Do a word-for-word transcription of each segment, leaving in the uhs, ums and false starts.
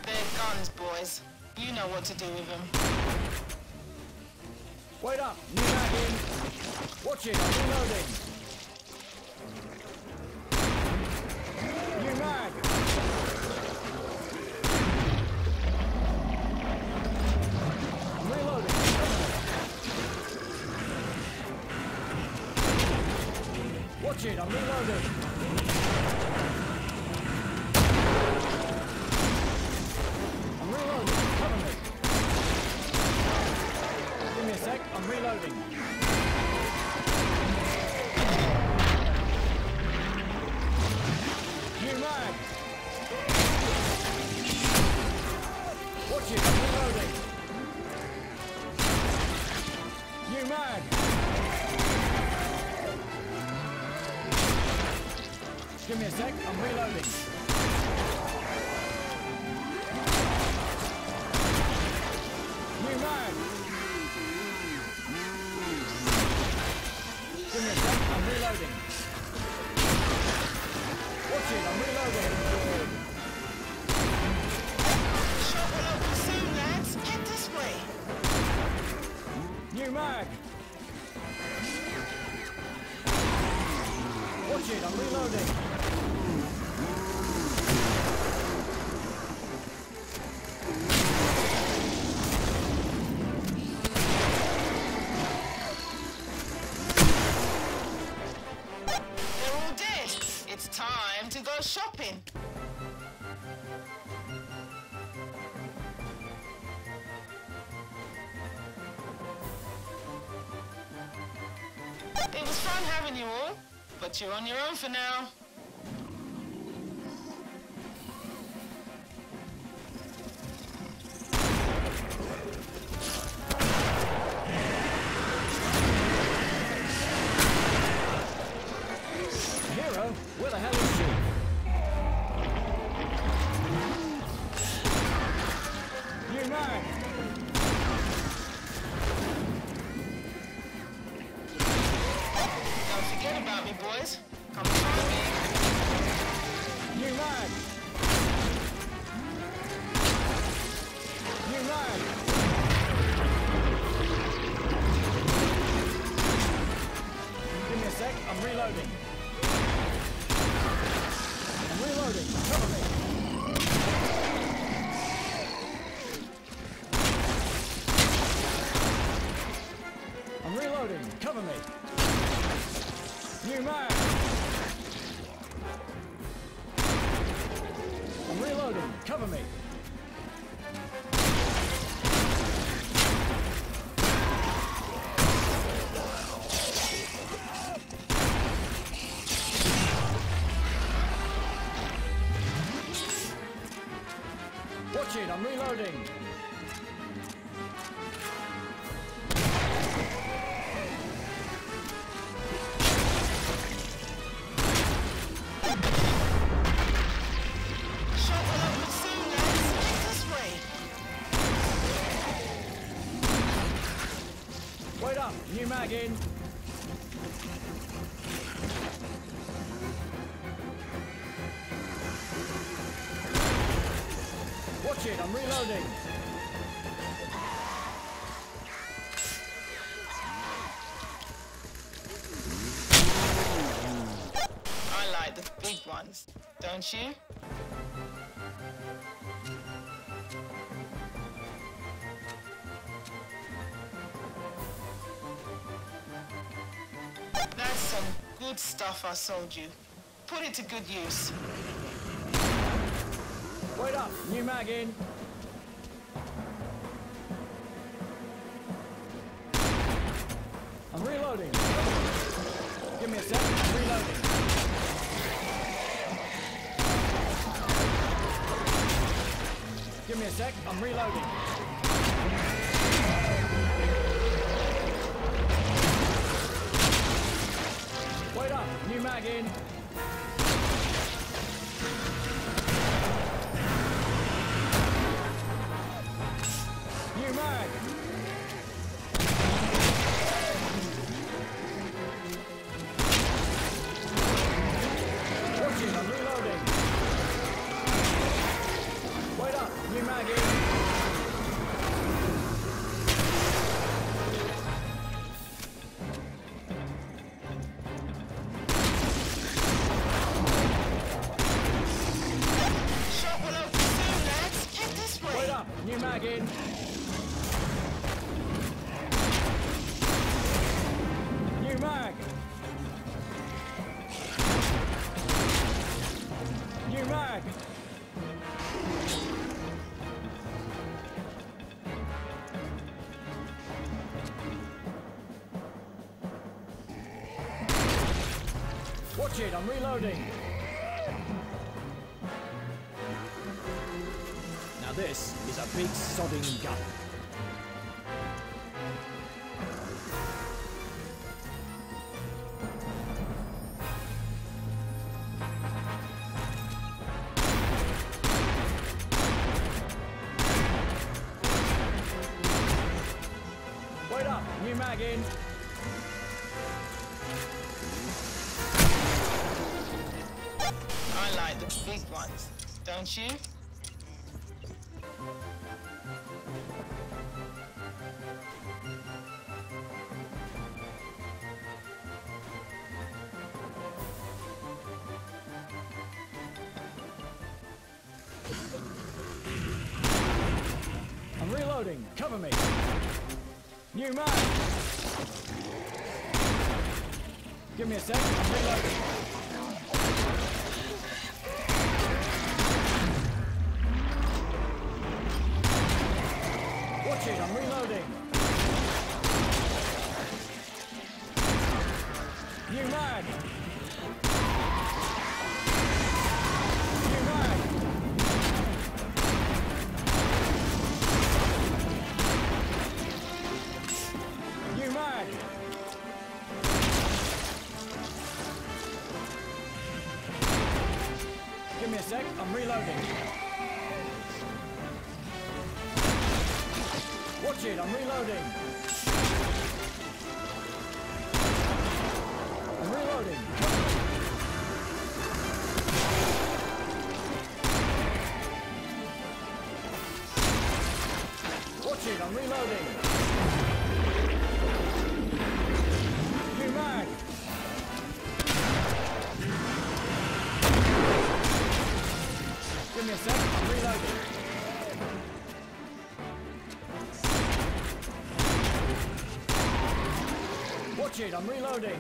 They're guns, boys. You know what to do with them. Wait up! New mag in! Watch it, I'm reloading! New mag! I'm reloading! Watch it, I'm reloading! I'm reloading, cover me! Give me a sec, I'm reloading. New mag! Watch it, I'm reloading. New mag! Give me a sec, I'm reloading. New mag! Give me a sec, I'm reloading. Watch it, I'm reloading. Shot will open soon, lads. Head this way. New mag! Watch it, I'm reloading. They're all dead. It's time to go shopping. It was fun having you all, but you're on your own for now. Hero, where the hell is she? New mag! Don't forget about me, boys. Come find me. New mag! New mag! Give me a sec, I'm reloading. I'm reloading, cover me. I'm reloading, cover me. New mag! I'm reloading, cover me. Watch it, I'm reloading. Shot will open soon, lads. Head this way. Wait up, new mag in. Watch it, I'm reloading. I like the big ones, don't you? That's some good stuff I sold you. Put it to good use. Wait up, new mag in. I'm reloading. Give me a sec, I'm reloading. Give me a sec, I'm reloading. Wait up, new mag in. New mag. Watch it, I'm reloading. Wait up, new mag in. New mag. New mag. Watch it, I'm reloading. Now this is a big sodding gun. Wait up, new mag in. I like the big ones, don't you? I'm reloading. Cover me. New mag. Give me a sec. I'm reloading. Watch it. I'm reloading. New mag. New mag. New mag. Give me a sec, I'm reloading. Watch it, I'm reloading. I'm reloading. Watch it, I'm reloading. New mag. Give me a sec, I'm reloading. Watch it, I'm reloading.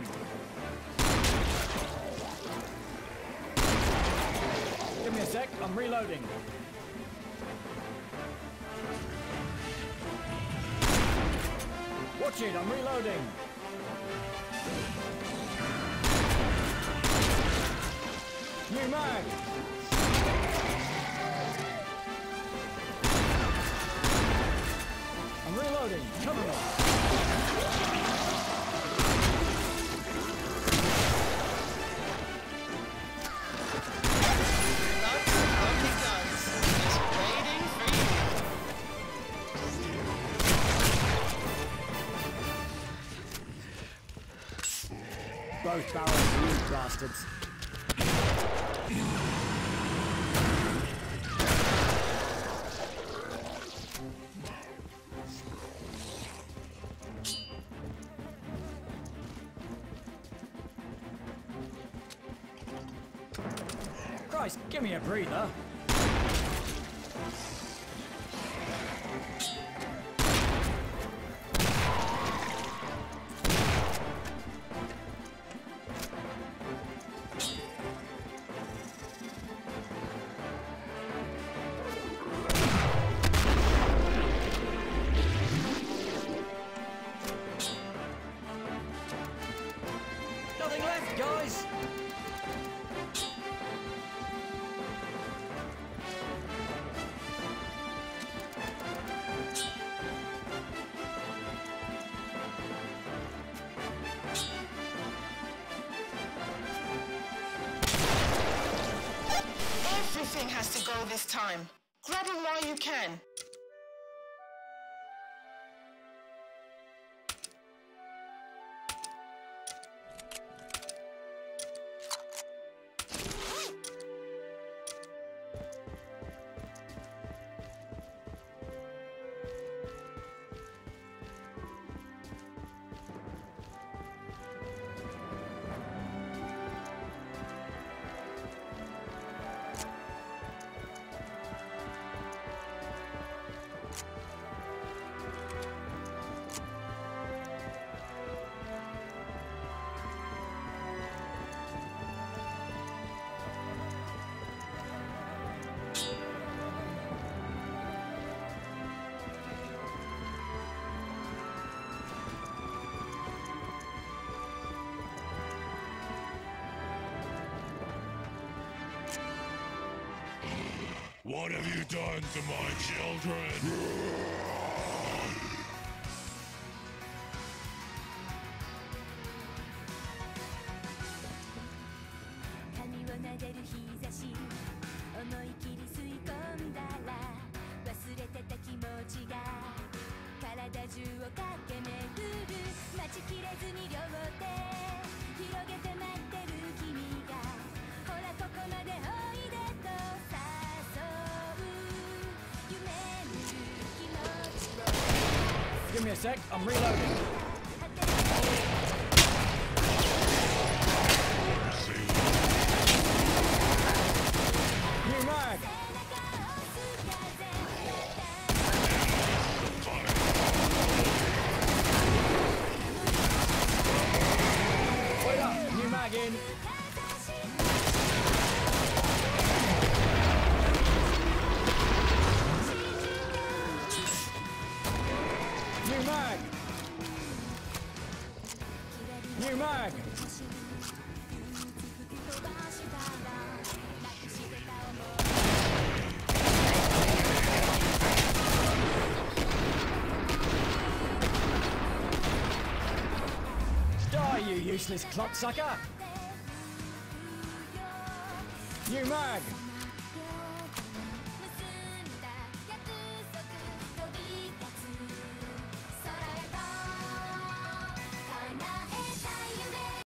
Give me a sec, I'm reloading. Watch it, I'm reloading. New mag. I'm reloading. Cover me. Lots of lovely guns, just waiting for you. Both barrels for you bastards. Christ, give me a breather. Nothing left, guys. Everything has to go this time. Grab them while you can. What have you done to my children? 髪を撫でる日差し思い切り吸い込んだら忘れてた気持ちが体中を駆け巡る待ちきれずに両手広げて待ってる君がほらここまでおいでと誘う夢見る気持ちを Give me a sec, I'm reloading. New mag! Wait up, new mag in. New mag! New mag! Die, you useless clocksucker! New mag!